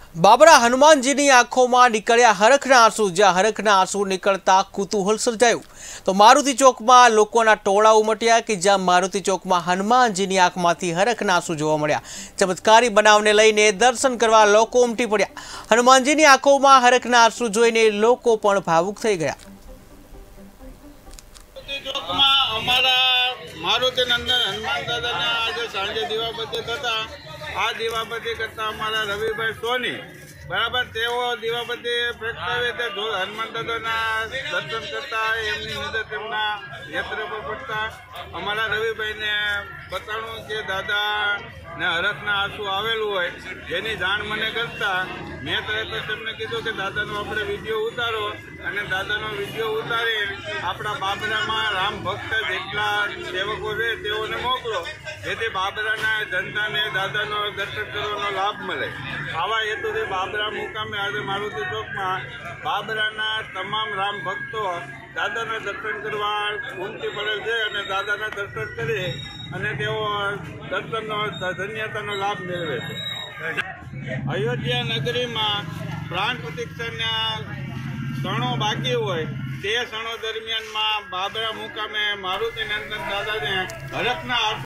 બાબરા હનુમાનજીની આંખોમાં નીકળ્યા હરખના આંસુ। જ્યાં હરખના આંસુ નીકળતા કુતૂહલ સર્જાયું તો મારુતિ ચોકમાં લોકોના ટોળા ઉમટ્યા કે જ્યાં મારુતિ ચોકમાં હનુમાનજીની આંખમાંથી હરખના આંસુ જોવા મળ્યા। ચમત્કારી બનાવને લઈને દર્શન કરવા લોકો ઉમટી પડ્યા। હનુમાનજીની આંખોમાં હરખના આંસુ જોઈને લોકો પણ ભાવુક થઈ ગયા। मारुति नंदन हनुमान दादा ने आज सांजे दीवाबत्ती थता आ दीवाबत्ती करता अमरा रवि भाई सोनी बराबर तेओ दीवाबत्ती प्रगटावे ते हनुमान दादा दर्शन करता एमनी नजर तेमना नेत्र पर पड़ता अमरा रवि भाई ने बताणु के दादा ने हरखना आंसू आवेलू होय जेनी जाण मने करता मैं तरत ज तेमने कीधुं के दादानो आपणे विडियो उतारो अने दादानो विडियो उतारी आपणा बाबरामां राम भक्त जेटला सेवको छे तेओने मोकलो जेथी बाबराना जनताने दादानो दर्शन करवानो लाभ मळे। आवा हेतुथी बाबरा मुकामे आज मारुति चौकमां बाबराना तमाम राम भक्तो दादाना दर्शन करवा उमटी पड़े छे अने दादाना दर्शन करी अने तेओ दर्शननो धन्यतानो लाभ मेळवे छे। अयोध्या नगरी में प्राण प्रतीक्षा क्षणों बाकी होय ते क्षणों दरमियान में बाबरा मुकामे मारुति नंदन दादा ने हरखना